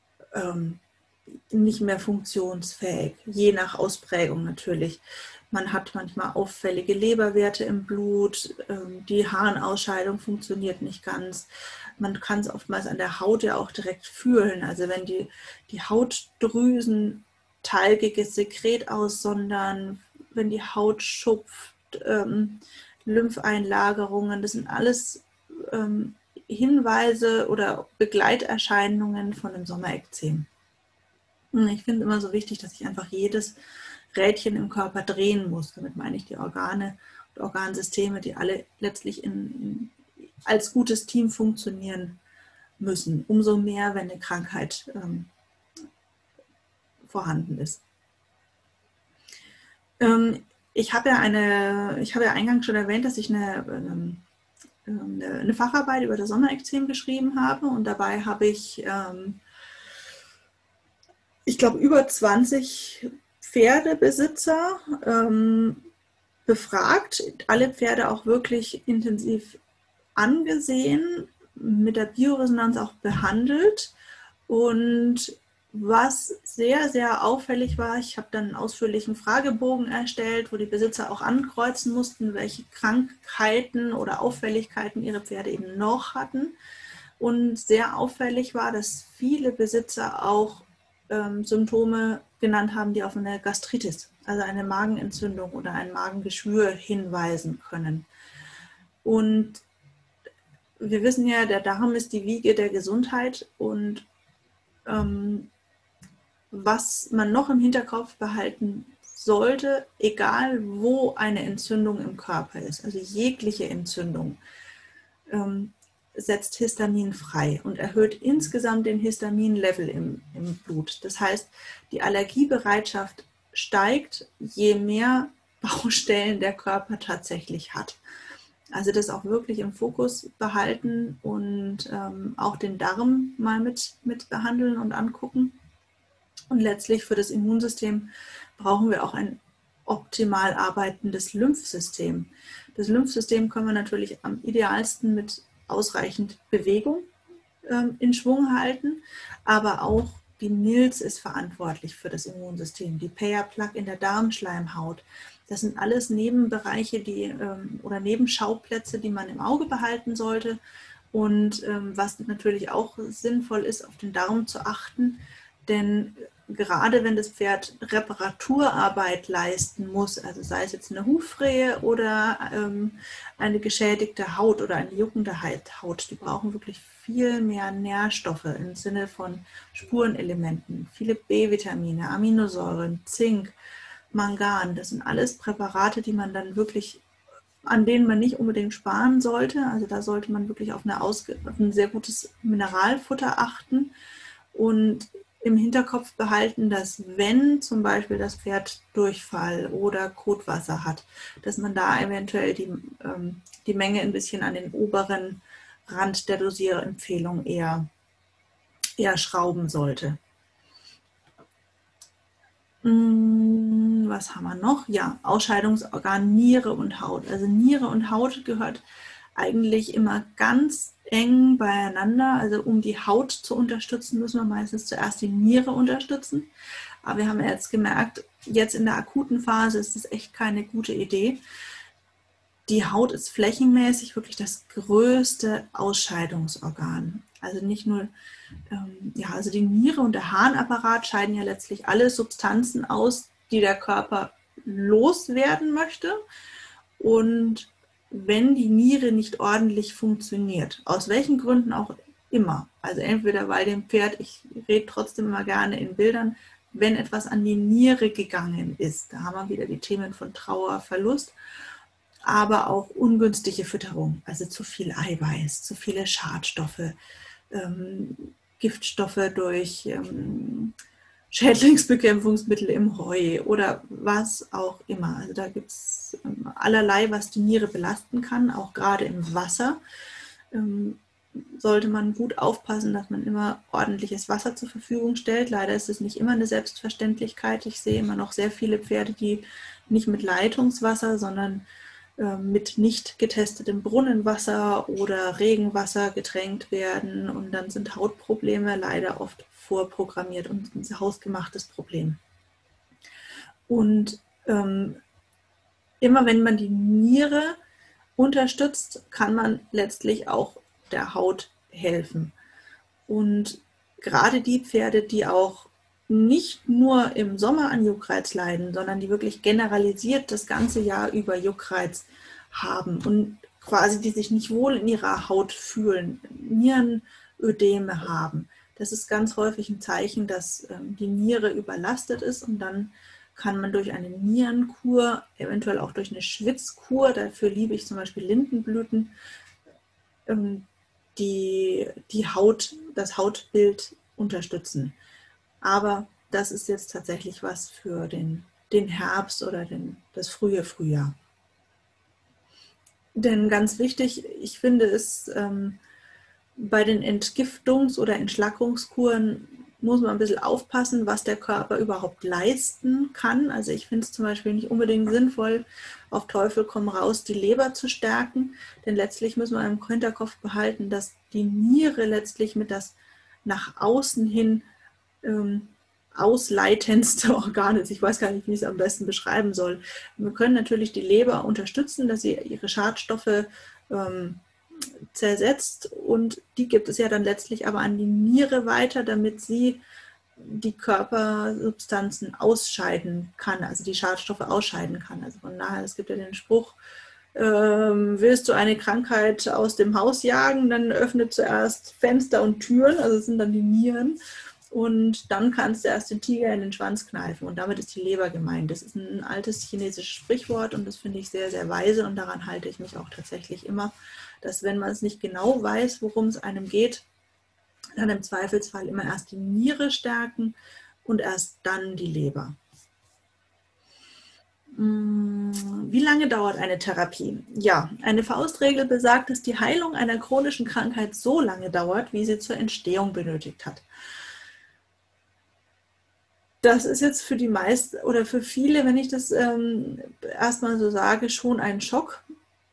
nicht mehr funktionsfähig, je nach Ausprägung natürlich. Man hat manchmal auffällige Leberwerte im Blut, die Harnausscheidung funktioniert nicht ganz. Man kann es oftmals an der Haut ja auch direkt fühlen. Also wenn die Hautdrüsen talgiges Sekret aussondern, wenn die Haut schupft, Lympheinlagerungen, das sind alles Hinweise oder Begleiterscheinungen von einem Sommerekzem. Ich finde es immer so wichtig, dass ich einfach jedes Rädchen im Körper drehen muss. Damit meine ich die Organe und Organsysteme, die alle letztlich als gutes Team funktionieren müssen. Umso mehr, wenn eine Krankheit vorhanden ist. Ich habe ja eingangs schon erwähnt, dass ich eine Facharbeit über das Sommerekzem geschrieben habe, und dabei habe ich glaube, über 20 Pferdebesitzer befragt, alle Pferde auch wirklich intensiv angesehen, mit der Bioresonanz auch behandelt. Und was sehr, sehr auffällig war, ich habe dann einen ausführlichen Fragebogen erstellt, wo die Besitzer auch ankreuzen mussten, welche Krankheiten oder Auffälligkeiten ihre Pferde eben noch hatten. Und sehr auffällig war, dass viele Besitzer auch Symptome genannt haben, die auf eine Gastritis, also eine Magenentzündung oder ein Magengeschwür hinweisen können. Und wir wissen ja, der Darm ist die Wiege der Gesundheit, und was man noch im Hinterkopf behalten sollte, egal wo eine Entzündung im Körper ist, also jegliche Entzündung, setzt Histamin frei und erhöht insgesamt den Histaminlevel im Blut. Das heißt, die Allergiebereitschaft steigt, je mehr Baustellen der Körper tatsächlich hat. Also das auch wirklich im Fokus behalten und auch den Darm mal mit behandeln und angucken. Und letztlich für das Immunsystem brauchen wir auch ein optimal arbeitendes Lymphsystem. Das Lymphsystem können wir natürlich am idealsten mit ausreichend Bewegung in Schwung halten, aber auch die Milz ist verantwortlich für das Immunsystem, die Peyerplaque in der Darmschleimhaut. Das sind alles Nebenbereiche oder Nebenschauplätze, die man im Auge behalten sollte. Und was natürlich auch sinnvoll ist, auf den Darm zu achten, denn gerade wenn das Pferd Reparaturarbeit leisten muss, also sei es jetzt eine Hufrehe oder eine geschädigte Haut oder eine juckende Haut, die brauchen wirklich viel mehr Nährstoffe im Sinne von Spurenelementen, viele B-Vitamine, Aminosäuren, Zink, Mangan. Das sind alles Präparate, die man dann wirklich, an denen man nicht unbedingt sparen sollte. Also da sollte man wirklich auf ein sehr gutes Mineralfutter achten und im Hinterkopf behalten, dass wenn zum Beispiel das Pferd Durchfall oder Kotwasser hat, dass man da eventuell die Menge ein bisschen an den oberen Rand der Dosierempfehlung eher schrauben sollte. Was haben wir noch? Ja, Ausscheidungsorgan Niere und Haut. Also Niere und Haut gehört eigentlich immer ganz eng beieinander. Also um die Haut zu unterstützen, müssen wir meistens zuerst die Niere unterstützen. Aber wir haben ja jetzt gemerkt, jetzt in der akuten Phase ist das echt keine gute Idee. Die Haut ist flächenmäßig wirklich das größte Ausscheidungsorgan. Also nicht nur, also die Niere und der Harnapparat scheiden ja letztlich alle Substanzen aus, die der Körper loswerden möchte. Und wenn die Niere nicht ordentlich funktioniert, aus welchen Gründen auch immer, also entweder weil dem Pferd, ich rede trotzdem immer gerne in Bildern, wenn etwas an die Niere gegangen ist, da haben wir wieder die Themen von Trauer, Verlust, aber auch ungünstige Fütterung, also zu viel Eiweiß, zu viele Schadstoffe, Giftstoffe durch Schädlingsbekämpfungsmittel im Heu oder was auch immer. Also da gibt es allerlei, was die Niere belasten kann, auch gerade im Wasser. Sollte man gut aufpassen, dass man immer ordentliches Wasser zur Verfügung stellt. Leider ist es nicht immer eine Selbstverständlichkeit. Ich sehe immer noch sehr viele Pferde, die nicht mit Leitungswasser, sondern mit nicht getestetem Brunnenwasser oder Regenwasser getränkt werden. Und dann sind Hautprobleme leider oft vorprogrammiert und ein hausgemachtes Problem. Und immer wenn man die Niere unterstützt, kann man letztlich auch der Haut helfen. Und gerade die Pferde, die auch nicht nur im Sommer an Juckreiz leiden, sondern die wirklich generalisiert das ganze Jahr über Juckreiz haben und quasi die sich nicht wohl in ihrer Haut fühlen, Nierenödeme haben. Das ist ganz häufig ein Zeichen, dass die Niere überlastet ist, und dann kann man durch eine Nierenkur, eventuell auch durch eine Schwitzkur, dafür liebe ich zum Beispiel Lindenblüten, das Hautbild unterstützen. Aber das ist jetzt tatsächlich was für den Herbst oder das frühe Frühjahr. Denn ganz wichtig, ich finde es, bei den Entgiftungs- oder Entschlackungskuren muss man ein bisschen aufpassen, was der Körper überhaupt leisten kann. Also ich finde es zum Beispiel nicht unbedingt sinnvoll, auf Teufel komm raus die Leber zu stärken, denn letztlich müssen wir im Hinterkopf behalten, dass die Niere letztlich mit das nach außen hin ausleitendste Organ ist. Ich weiß gar nicht, wie ich es am besten beschreiben soll. Wir können natürlich die Leber unterstützen, dass sie ihre Schadstoffe zersetzt, und die gibt es ja dann letztlich aber an die Niere weiter, damit sie die Körpersubstanzen ausscheiden kann, also die Schadstoffe ausscheiden kann. Also von daher, es gibt ja den Spruch, willst du eine Krankheit aus dem Haus jagen, dann öffne zuerst Fenster und Türen, also das sind dann die Nieren, und dann kannst du erst den Tiger in den Schwanz kneifen, und damit ist die Leber gemeint. Das ist ein altes chinesisches Sprichwort, und das finde ich sehr, sehr weise, und daran halte ich mich auch tatsächlich immer, dass wenn man es nicht genau weiß, worum es einem geht, dann im Zweifelsfall immer erst die Niere stärken und erst dann die Leber. Wie lange dauert eine Therapie? Ja, eine Faustregel besagt, dass die Heilung einer chronischen Krankheit so lange dauert, wie sie zur Entstehung benötigt hat. Das ist jetzt für die meisten oder für viele, wenn ich das erstmal so sage, schon ein Schock.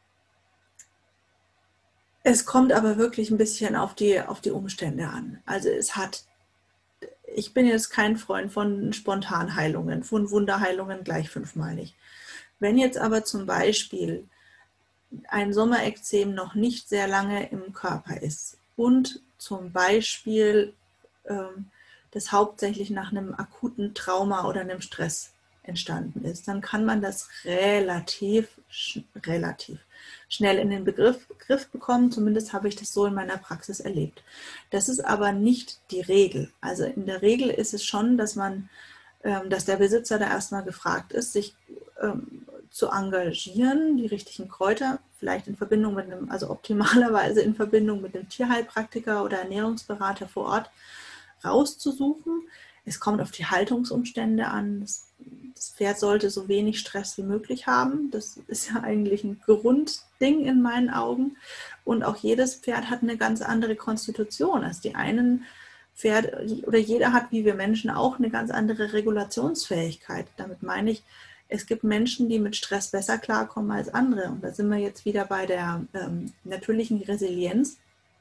Es kommt aber wirklich ein bisschen auf die Umstände an. Also ich bin jetzt kein Freund von Spontanheilungen, von Wunderheilungen gleich 5-mal nicht. Wenn jetzt aber zum Beispiel ein Sommerekzem noch nicht sehr lange im Körper ist und zum Beispiel das hauptsächlich nach einem akuten Trauma oder einem Stress entstanden ist, dann kann man das relativ schnell in den Griff bekommen. Zumindest habe ich das so in meiner Praxis erlebt. Das ist aber nicht die Regel. Also in der Regel ist es schon, dass der Besitzer da erstmal gefragt ist, sich zu engagieren, die richtigen Kräuter, vielleicht in Verbindung mit also optimalerweise in Verbindung mit einem Tierheilpraktiker oder Ernährungsberater vor Ort rauszusuchen. Es kommt auf die Haltungsumstände an. Das Pferd sollte so wenig Stress wie möglich haben. Das ist ja eigentlich ein Grundding in meinen Augen. Und auch jedes Pferd hat eine ganz andere Konstitution. Also die einen Pferde oder jeder hat, wie wir Menschen auch, eine ganz andere Regulationsfähigkeit. Damit meine ich, es gibt Menschen, die mit Stress besser klarkommen als andere. Und da sind wir jetzt wieder bei der natürlichen Resilienz.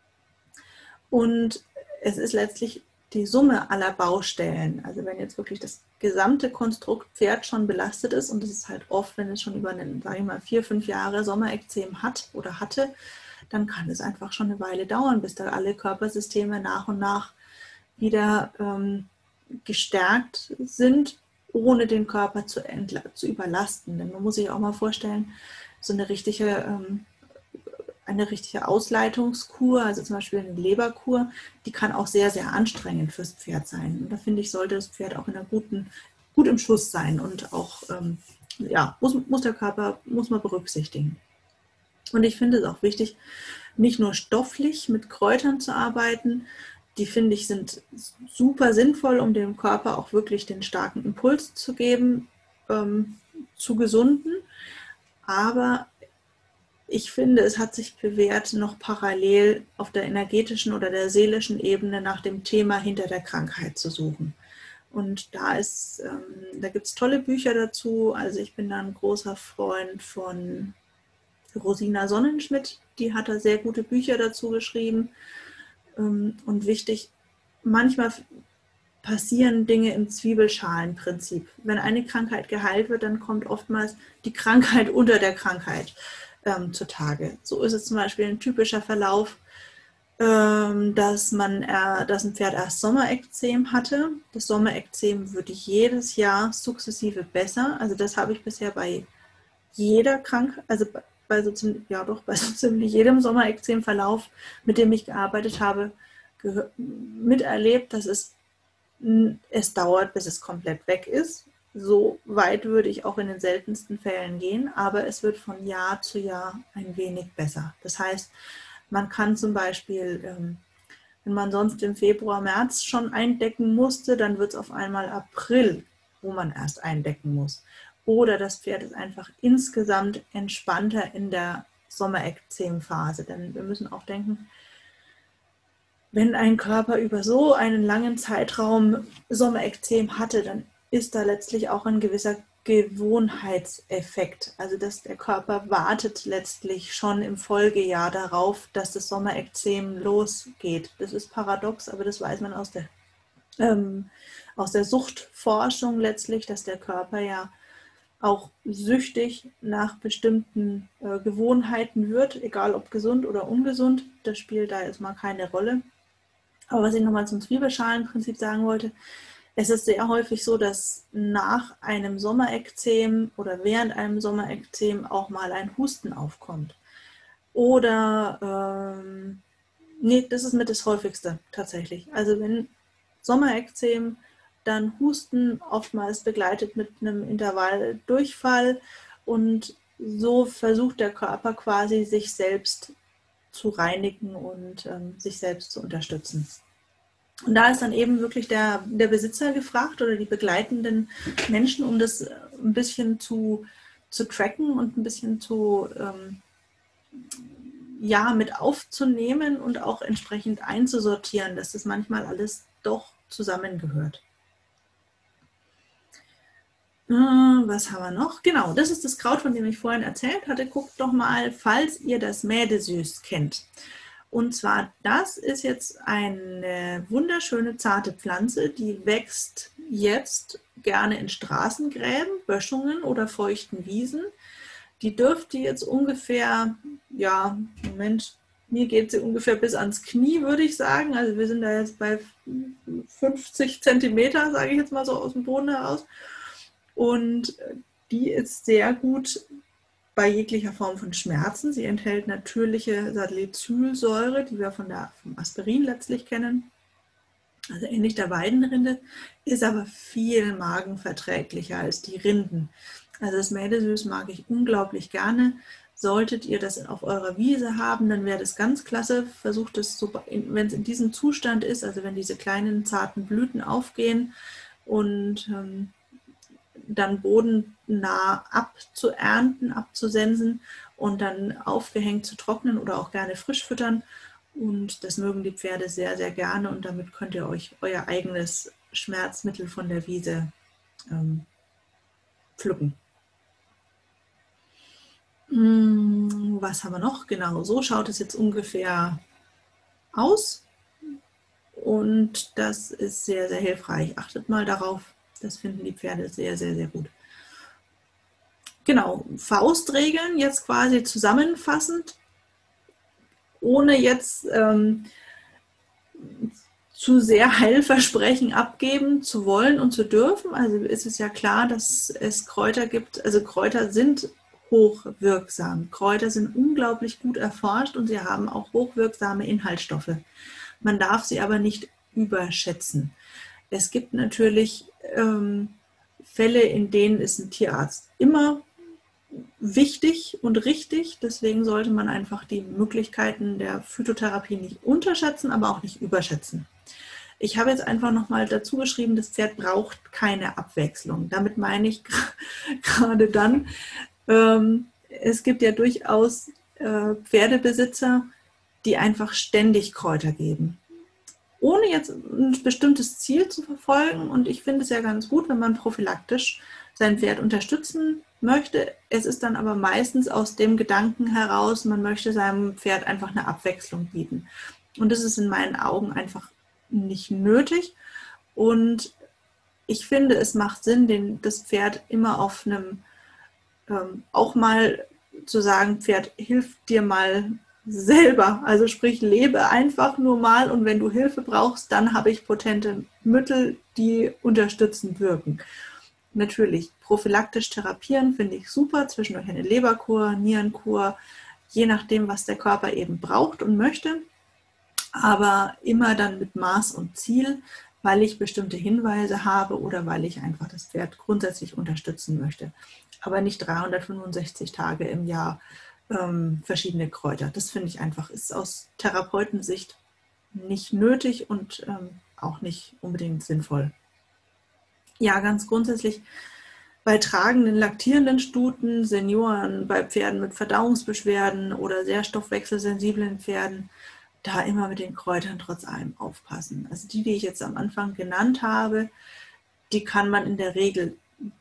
Und es ist letztlich die Summe aller Baustellen. Also wenn jetzt wirklich das gesamte Konstrukt Pferd schon belastet ist, und das ist halt oft, wenn es schon über einen, sage ich mal, 4-5 Jahre Sommerekzem hat oder hatte, dann kann es einfach schon eine Weile dauern, bis da alle Körpersysteme nach und nach wieder gestärkt sind, ohne den Körper zu überlasten. Denn man muss sich auch mal vorstellen, so eine richtige Ausleitungskur, also zum Beispiel eine Leberkur, die kann auch sehr, sehr anstrengend fürs Pferd sein. Und da finde ich, sollte das Pferd auch gut im Schuss sein, und auch, muss der Körper, muss man berücksichtigen. Und ich finde es auch wichtig, nicht nur stofflich mit Kräutern zu arbeiten, Die finde ich sind super sinnvoll, um dem Körper auch wirklich den starken Impuls zu geben, zu gesunden. Aber ich finde, es hat sich bewährt, noch parallel auf der energetischen oder der seelischen Ebene nach dem Thema hinter der Krankheit zu suchen. Und da gibt es tolle Bücher dazu. Also ich bin da ein großer Freund von Rosina Sonnenschmidt. Die hat da sehr gute Bücher dazu geschrieben. Und wichtig, manchmal passieren Dinge im Zwiebelschalenprinzip. Wenn eine Krankheit geheilt wird, dann kommt oftmals die Krankheit unter der Krankheit zutage. So ist es zum Beispiel ein typischer Verlauf, dass ein Pferd erst Sommerekzem hatte. Das Sommerekzem wird jedes Jahr sukzessive besser. Also das habe ich bisher bei jeder Krankheit, also bei so ziemlich jedem Sommerekzemverlauf, mit dem ich gearbeitet habe, miterlebt, dass es dauert, bis es komplett weg ist. So weit würde ich auch in den seltensten Fällen gehen, aber es wird von Jahr zu Jahr ein wenig besser. Das heißt, man kann zum Beispiel, wenn man sonst im Februar, März schon eindecken musste, dann wird es auf einmal April, wo man erst eindecken muss. Oder das Pferd ist einfach insgesamt entspannter in der Sommerekzemphase. Denn wir müssen auch denken, wenn ein Körper über so einen langen Zeitraum Sommerekzem hatte, dann ist da letztlich auch ein gewisser Gewohnheitseffekt. Also dass der Körper wartet letztlich schon im Folgejahr darauf, dass das Sommerekzem losgeht. Das ist paradox, aber das weiß man aus der Suchtforschung letztlich, dass der Körper ja auch süchtig nach bestimmten Gewohnheiten wird, egal ob gesund oder ungesund. Das spielt da jetzt mal keine Rolle. Aber was ich nochmal zum Zwiebelschalenprinzip sagen wollte, es ist sehr häufig so, dass nach einem Sommerekzem oder während einem Sommerekzem auch mal ein Husten aufkommt. Oder, das ist mit das häufigste tatsächlich. Also wenn Sommerekzem, dann Husten, oftmals begleitet mit einem Intervall Durchfall, und so versucht der Körper quasi sich selbst zu reinigen und sich selbst zu unterstützen. Und da ist dann eben wirklich der Besitzer gefragt oder die begleitenden Menschen, um das ein bisschen zu tracken und ein bisschen mit aufzunehmen und auch entsprechend einzusortieren, dass das manchmal alles doch zusammengehört. Was haben wir noch? Genau, das ist das Kraut, von dem ich vorhin erzählt hatte. Guckt doch mal, falls ihr das Mädesüß kennt. Und zwar, das ist jetzt eine wunderschöne, zarte Pflanze, die wächst jetzt gerne in Straßengräben, Böschungen oder feuchten Wiesen. Die dürfte jetzt ungefähr, mir geht sie ungefähr bis ans Knie, würde ich sagen. Also wir sind da jetzt bei 50 Zentimeter, sage ich jetzt mal so aus dem Boden heraus. Und die ist sehr gut bei jeglicher Form von Schmerzen. Sie enthält natürliche Salicylsäure, die wir vom Aspirin letztlich kennen. Also ähnlich der Weidenrinde, ist aber viel magenverträglicher als die Rinden. Also das Mädesüß mag ich unglaublich gerne. Solltet ihr das auf eurer Wiese haben, dann wäre das ganz klasse. Versucht es, wenn es in diesem Zustand ist, also wenn diese kleinen zarten Blüten aufgehen und dann bodennah abzuernten, abzusensen und dann aufgehängt zu trocknen oder auch gerne frisch füttern. Und das mögen die Pferde sehr, sehr gerne, und damit könnt ihr euch euer eigenes Schmerzmittel von der Wiese pflücken. Was haben wir noch? Genau, so schaut es jetzt ungefähr aus. Und das ist sehr, sehr hilfreich. Achtet mal darauf. Das finden die Pferde sehr, sehr, sehr gut. Genau, Faustregeln jetzt quasi zusammenfassend, ohne jetzt zu sehr Heilversprechen abgeben zu wollen und zu dürfen. Also ist es ja klar, dass es Kräuter gibt. Also Kräuter sind hochwirksam. Kräuter sind unglaublich gut erforscht und sie haben auch hochwirksame Inhaltsstoffe. Man darf sie aber nicht überschätzen. Es gibt natürlich Fälle, in denen ist ein Tierarzt immer wichtig und richtig. Deswegen sollte man einfach die Möglichkeiten der Phytotherapie nicht unterschätzen, aber auch nicht überschätzen. Ich habe jetzt einfach nochmal dazu geschrieben, das Pferd braucht keine Abwechslung. Damit meine ich gerade dann, es gibt ja durchaus Pferdebesitzer, die einfach ständig Kräuter geben, ohne jetzt ein bestimmtes Ziel zu verfolgen. Und ich finde es ja ganz gut, wenn man prophylaktisch sein Pferd unterstützen möchte. Es ist dann aber meistens aus dem Gedanken heraus, man möchte seinem Pferd einfach eine Abwechslung bieten. Und das ist in meinen Augen einfach nicht nötig. Und ich finde, es macht Sinn, das Pferd immer auf einem, auch mal zu sagen, Pferd, hilf dir mal selber. Also sprich, lebe einfach nur mal, und wenn du Hilfe brauchst, dann habe ich potente Mittel, die unterstützend wirken. Natürlich, prophylaktisch therapieren finde ich super, zwischendurch eine Leberkur, Nierenkur, je nachdem, was der Körper eben braucht und möchte, aber immer dann mit Maß und Ziel, weil ich bestimmte Hinweise habe oder weil ich einfach das Pferd grundsätzlich unterstützen möchte. Aber nicht 365 Tage im Jahr verschiedene Kräuter. Das finde ich einfach, ist aus Therapeutensicht nicht nötig und auch nicht unbedingt sinnvoll. Ja, ganz grundsätzlich bei tragenden, laktierenden Stuten, Senioren, bei Pferden mit Verdauungsbeschwerden oder sehr stoffwechselsensiblen Pferden, da immer mit den Kräutern trotz allem aufpassen. Also die ich jetzt am Anfang genannt habe, die kann man in der Regel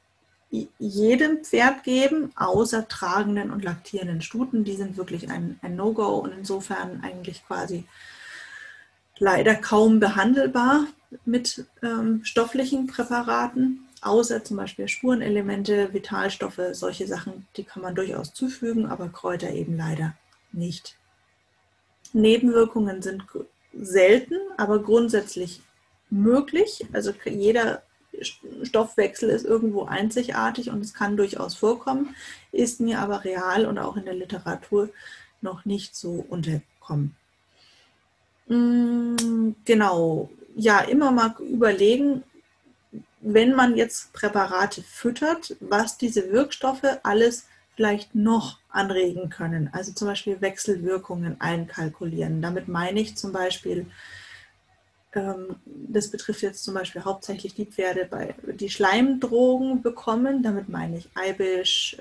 jedem Pferd geben, außer tragenden und laktierenden Stuten. Die sind wirklich ein No-Go und insofern eigentlich quasi leider kaum behandelbar mit stofflichen Präparaten, außer zum Beispiel Spurenelemente, Vitalstoffe, solche Sachen, die kann man durchaus zufügen, aber Kräuter eben leider nicht. Nebenwirkungen sind selten, aber grundsätzlich möglich. Also jeder Stoffwechsel ist irgendwo einzigartig und es kann durchaus vorkommen, ist mir aber real und auch in der Literatur noch nicht so untergekommen. Genau, ja, immer mal überlegen, wenn man jetzt Präparate füttert, was diese Wirkstoffe alles vielleicht noch anregen können. Also zum Beispiel Wechselwirkungen einkalkulieren. Damit meine ich zum Beispiel, das betrifft jetzt zum Beispiel hauptsächlich die Pferde, die Schleimdrogen bekommen. Damit meine ich Eibisch,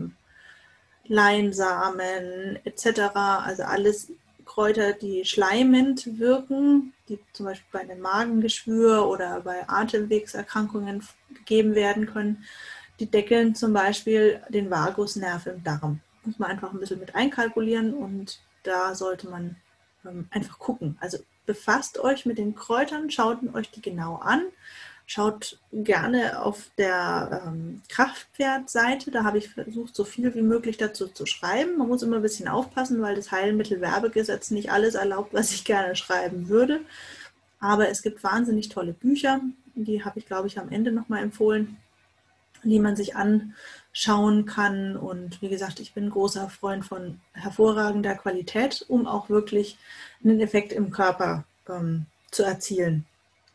Leinsamen etc. Also alles Kräuter, die schleimend wirken, die zum Beispiel bei einem Magengeschwür oder bei Atemwegserkrankungen gegeben werden können. Die deckeln zum Beispiel den Vagusnerv im Darm. Muss man einfach ein bisschen mit einkalkulieren und da sollte man einfach gucken. Also befasst euch mit den Kräutern, schaut euch die genau an. Schaut gerne auf der Kraftpferd-Seite, da habe ich versucht, so viel wie möglich dazu zu schreiben. Man muss immer ein bisschen aufpassen, weil das Heilmittelwerbegesetz nicht alles erlaubt, was ich gerne schreiben würde. Aber es gibt wahnsinnig tolle Bücher, die habe ich, glaube ich, am Ende nochmal empfohlen, die man sich anschauen kann. Und wie gesagt, ich bin ein großer Freund von hervorragender Qualität, um auch wirklich einen Effekt im Körper zu erzielen.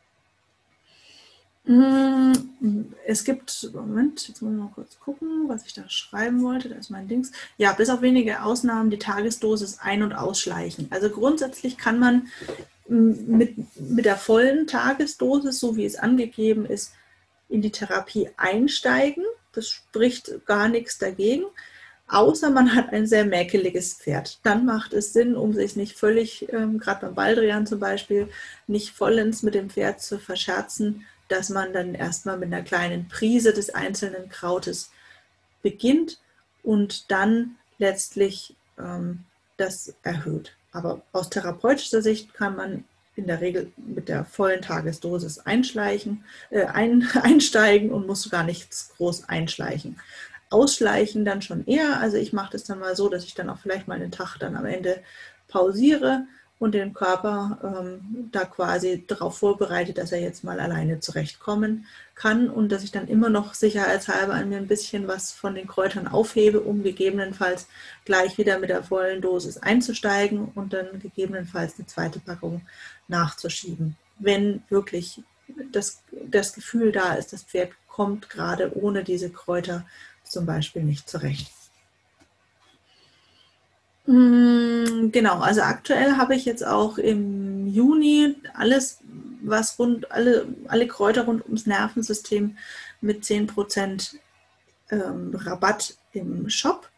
Es gibt, Moment, jetzt muss ich mal kurz gucken, was ich da schreiben wollte. Da ist mein Dings. Ja, bis auf wenige Ausnahmen die Tagesdosis ein- und ausschleichen. Also grundsätzlich kann man mit der vollen Tagesdosis, so wie es angegeben ist, in die Therapie einsteigen. Das spricht gar nichts dagegen. Außer man hat ein sehr mäkeliges Pferd. Dann macht es Sinn, um sich nicht völlig, gerade beim Baldrian zum Beispiel, nicht vollends mit dem Pferd zu verscherzen, dass man dann erstmal mit einer kleinen Prise des einzelnen Krautes beginnt und dann letztlich das erhöht. Aber aus therapeutischer Sicht kann man in der Regel mit der vollen Tagesdosis einsteigen und muss gar nichts groß einschleichen. Ausschleichen dann schon eher. Also ich mache das dann mal so, dass ich dann auch vielleicht mal einen Tag dann am Ende pausiere und den Körper da quasi darauf vorbereite, dass er jetzt mal alleine zurechtkommen kann und dass ich dann immer noch sicherheitshalber an mir ein bisschen was von den Kräutern aufhebe, um gegebenenfalls gleich wieder mit der vollen Dosis einzusteigen und dann gegebenenfalls eine zweite Packung nachzuschieben. Wenn wirklich das Gefühl da ist, das Pferd kommt gerade ohne diese Kräuter zum Beispiel nicht zurecht. Genau, also aktuell habe ich jetzt auch im Juni alles, was alle Kräuter rund ums Nervensystem mit 10% Rabatt im Shop,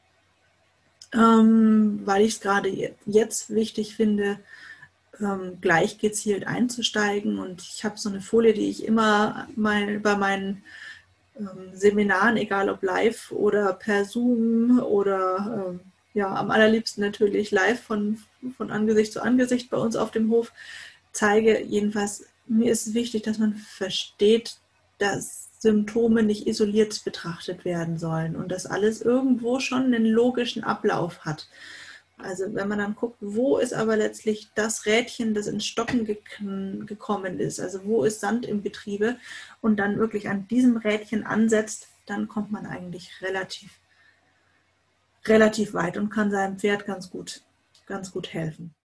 weil ich es gerade jetzt wichtig finde, gleich gezielt einzusteigen. Und ich habe so eine Folie, die ich immer bei meinen Seminaren, egal ob live oder per Zoom oder ja, am allerliebsten natürlich live von Angesicht zu Angesicht bei uns auf dem Hof zeige. Jedenfalls, mir ist es wichtig, dass man versteht, dass Symptome nicht isoliert betrachtet werden sollen und dass alles irgendwo schon einen logischen Ablauf hat. Also wenn man dann guckt, wo ist aber letztlich das Rädchen, das ins Stocken gekommen ist, also wo ist Sand im Getriebe und dann wirklich an diesem Rädchen ansetzt, dann kommt man eigentlich relativ weit und kann seinem Pferd ganz gut helfen.